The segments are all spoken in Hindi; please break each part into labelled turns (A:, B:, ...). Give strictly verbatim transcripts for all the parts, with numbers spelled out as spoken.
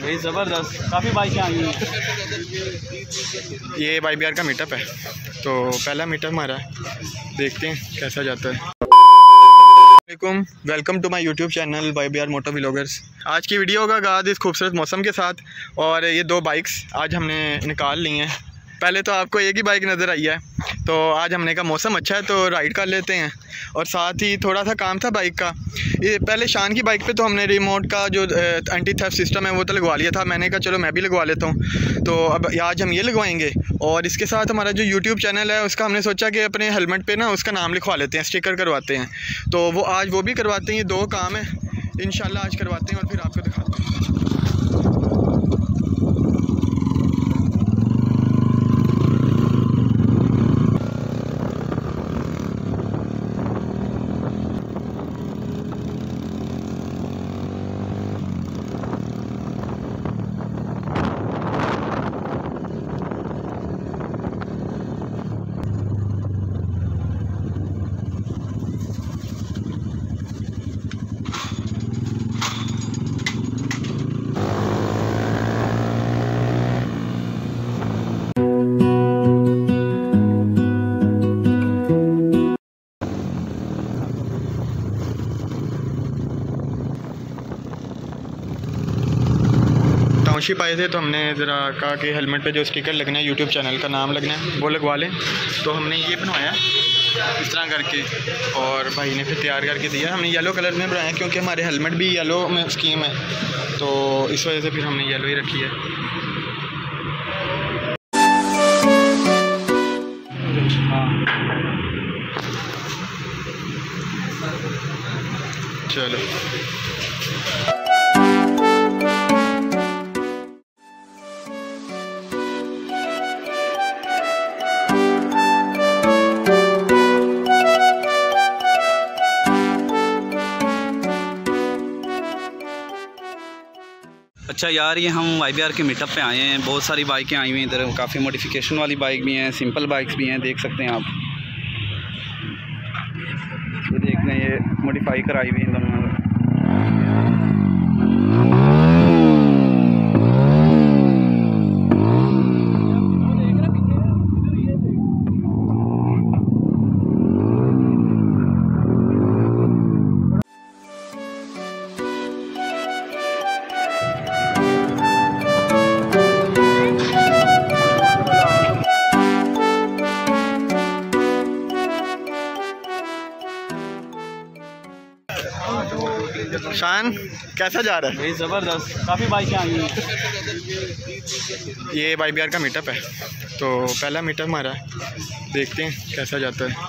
A: भाई ज़बरदस्त, काफ़ी बाइकें आई हैं।
B: ये वाई बी आर का मीटअप है, तो पहला मीटअप हमारा है, देखते हैं कैसा जाता है। वालेकुम, welcome to my YouTube channel Y B R moto vloggers. आज की वीडियो का आगाज़ इस खूबसूरत मौसम के साथ, और ये दो बाइक्स आज हमने निकाल ली हैं। पहले तो आपको एक ही बाइक नज़र आई है, तो आज हमने कहा मौसम अच्छा है तो राइड कर लेते हैं, और साथ ही थोड़ा सा काम था बाइक का। ये पहले शान की बाइक पे तो हमने रिमोट का जो एंटी थेफ्ट सिस्टम है वो तो लगवा लिया था, मैंने कहा चलो मैं भी लगवा लेता हूँ, तो अब आज हम ये लगवाएंगे। और इसके साथ हमारा जो यूट्यूब चैनल है उसका हमने सोचा कि अपने हेलमेट पे ना उसका नाम लिखवा लेते हैं, स्टिकर करवाते हैं, तो वो आज वो भी करवाते हैं। ये दो काम है, इंशाल्लाह आज करवाते हैं और फिर आपको दिखाते हैं। टाउनशिप आए थे तो हमने ज़रा कहा कि हेलमेट पे जो स्टिकर लगना है, यूट्यूब चैनल का नाम लगना है, वो लगवा लें। तो हमने ये बनवाया इस तरह करके, और भाई ने फिर तैयार करके दिया। हमने येलो कलर में बनाया क्योंकि हमारे हेलमेट भी येलो में स्कीम है, तो इस वजह से फिर हमने येलो ही रखी है। चलो
A: अच्छा यार, ये हम वाई बी आर के मीटअप पे आए हैं। बहुत सारी बाइकें आई हुई हैं इधर, काफ़ी मॉडिफिकेशन वाली बाइक भी हैं, सिंपल बाइक्स भी हैं, देख सकते हैं आप। ये देख लें, ये मॉडिफाई कराई हुई हैं दोनों।
B: शान कैसा जा रहा है?
A: भाई ज़बरदस्त, काफ़ी बाइकें आई हैं।
B: ये वाई बी आर का मीटअप है, तो पहला मीटअप हमारा है, देखते हैं कैसा जाता है।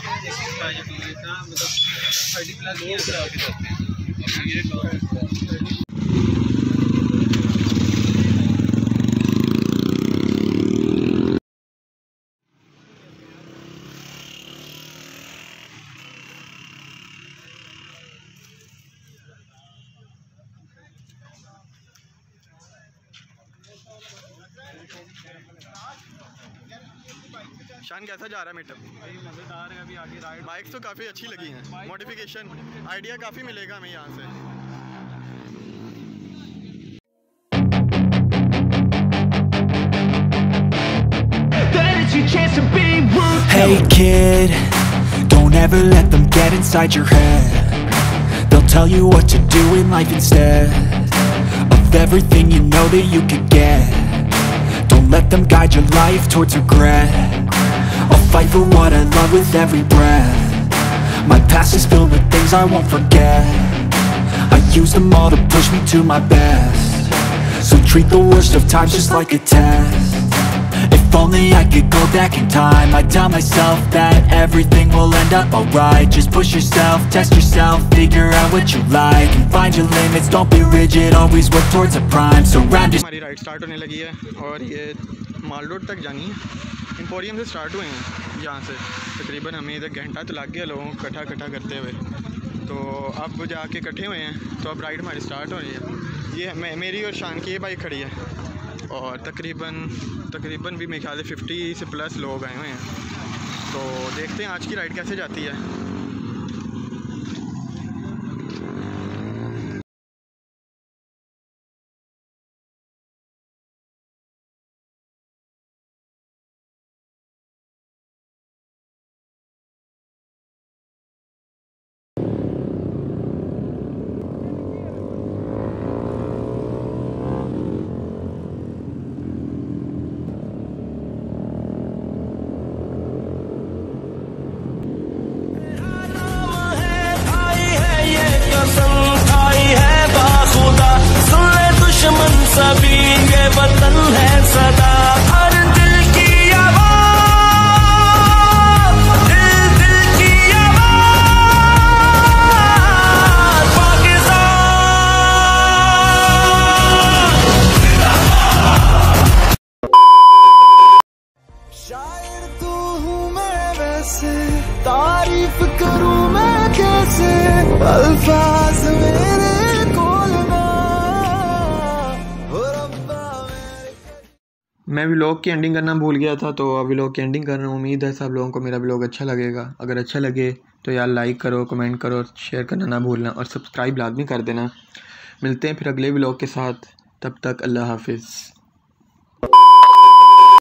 B: शान कैसा जा रहा है मीटअप?
A: मज़ेदार है। अभी आगे राइड,
B: बाइक्स तो काफ़ी अच्छी लगी हैं, मॉडिफिकेशन आइडिया काफ़ी मिलेगा हमें यहाँ से।
C: Hey kid, don't ever let them get inside your head. They'll tell you what to do in life instead of everything you know that you could get. Don't let them guide your life towards regret. I'll fight for what I love with every breath. My past is filled with things I won't forget. I use them all to push me to my best. So treat the worst of times just like a test. If only I could go back in time, I'd tell myself that everything will end up alright. Just push yourself, test yourself, figure out what you like, and find your limits, don't be rigid, always work towards a prime. Surround yourself.
B: हमारी राइड स्टार्ट होने लगी है और ये माल रोड तक जानी है। एम्पोरियम से स्टार्ट हुए हैं, यहाँ से तकरीबन हमें इधर घंटा तो लग गया लोगों को इकट्ठा इकट्ठा करते हुए, तो अब जाके इकट्ठे हुए हैं, तो अब राइड हमारी स्टार्ट हो रही है। ये मैं मेरी और शान की ये बाइक खड़ी है, और तकरीबन तकरीबन भी मेरे ख्याल से फिफ्टी से प्लस लोग आए हुए हैं, तो देखते हैं आज की राइड कैसे जाती है।
D: वतन है सदा, हर दिल की आवाज, दिल दिल की आवाज पाकिस्तान। शायर तू हूँ मैं वैसे, तारीफ करूँ मैं कैसे, अल्फाज मेरे कोल ना हो रब्बा मेरे।
B: मैं व्लॉग की एंडिंग करना भूल गया था, तो अब व्लॉग की एंडिंग कर रहा हूँ। उम्मीद है सब लोगों को मेरा व्लॉग अच्छा लगेगा। अगर अच्छा लगे तो यार लाइक करो, कमेंट करो, शेयर करना ना भूलना और सब्सक्राइब लाजमी कर देना। मिलते हैं फिर अगले व्लॉग के साथ, तब तक अल्लाह हाफिज़।